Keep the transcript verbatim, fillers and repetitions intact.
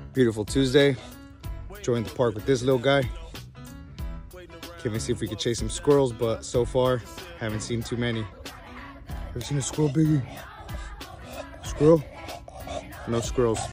Beautiful Tuesday. Enjoying the park with this little guy. Can't even see if we could chase some squirrels, but so far, haven't seen too many. Ever seen a squirrel, Biggie? Squirrel? No squirrels.